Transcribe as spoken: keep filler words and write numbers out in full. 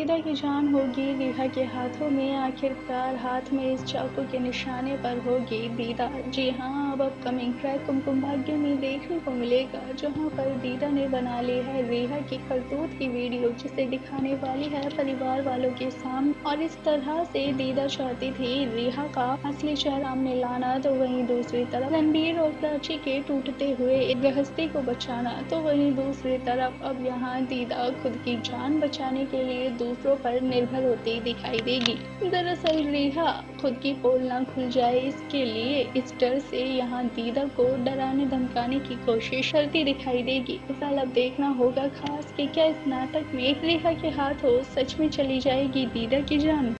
दीदा की जान होगी रिहा के हाथों में, आखिरकार हाथ में इस चाकू के निशाने पर होगी दीदा। जी हाँ, अब अपकमिंग ट्रैक कुमकुम भाग्य में देखने को मिलेगा, जहाँ पर दीदा ने बना ली है रिहा की करतूत की वीडियो, जिसे दिखाने वाली है परिवार वालों के सामने। और इस तरह से दीदा चाहती थी रिहा का असली चेहरा सामने लाना, तो वहीं दूसरी तरफ रणबीर और प्राची के टूटते हुए गृहस्थी को बचाना। तो वहीं दूसरी तरफ अब यहाँ दीदा खुद की जान बचाने के लिए दूसरों पर निर्भर होती दिखाई देगी। दरअसल रिहा खुद की पोल ना खुल जाए, इसके लिए इस डर से यहाँ दीदा को डराने धमकाने की कोशिश करती दिखाई देगी। फिलहाल अब देखना होगा खास कि क्या इस नाटक में रिहा के हाथों सच में चली जाएगी दीदा की जान।